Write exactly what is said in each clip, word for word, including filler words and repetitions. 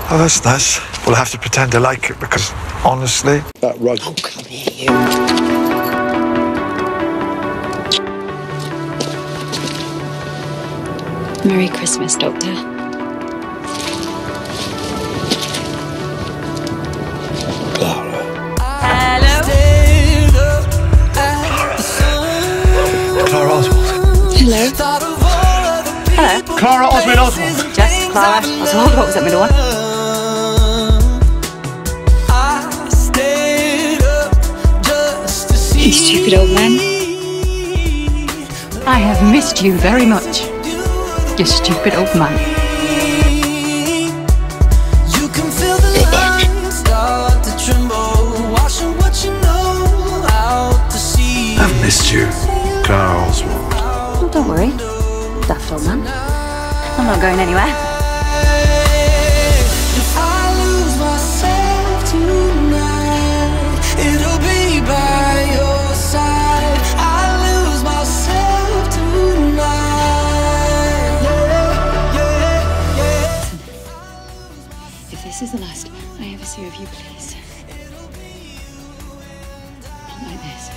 Oh, that's nice. We'll have to pretend I like it because, honestly... That rug. Oh, come here, you. Merry Christmas, Doctor. Clara. Hello? Clara Oswald. Hello? Hello? Clara Oswald Oswald. Just Clara Oswald. What was that middle one? You stupid old man. I have missed you very much. You stupid old man. Go back. I've missed you, Clara Oswald. Oh, don't worry, daft old man. I'm not going anywhere. If this is the last I ever see of you, please. Not like this.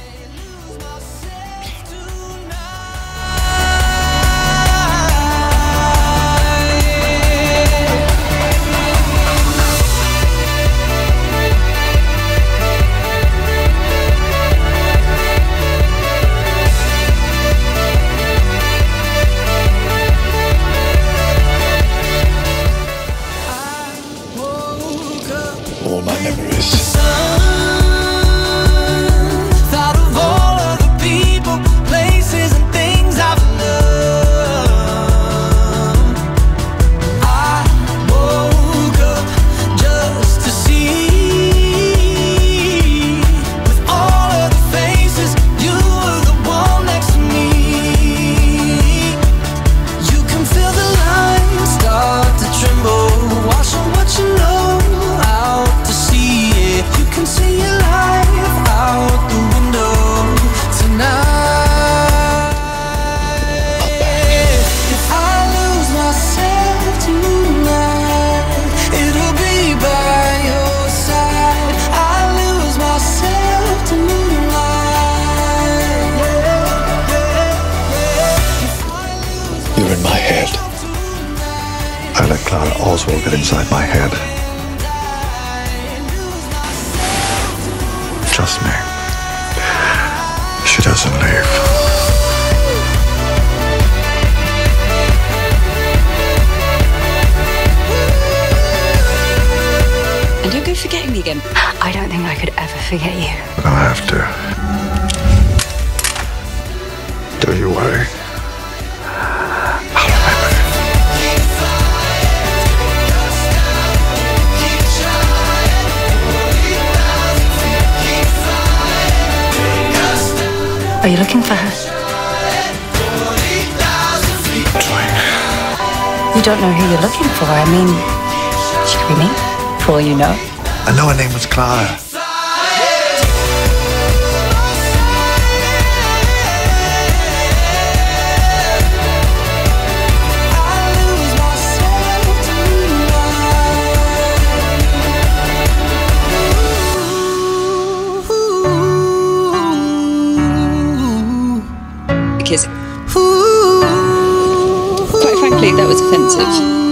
All my memories. You're in my head. I let Clara Oswald get inside my head. Trust me. She doesn't leave. And don't go forgetting me again. I don't think I could ever forget you. But I have to. Don't you worry. I'll remember. Are you looking for her? I'm trying. You don't know who you're looking for. I mean, she could be me, for all you know. I know her name was Clara. Because, quite frankly, that was offensive.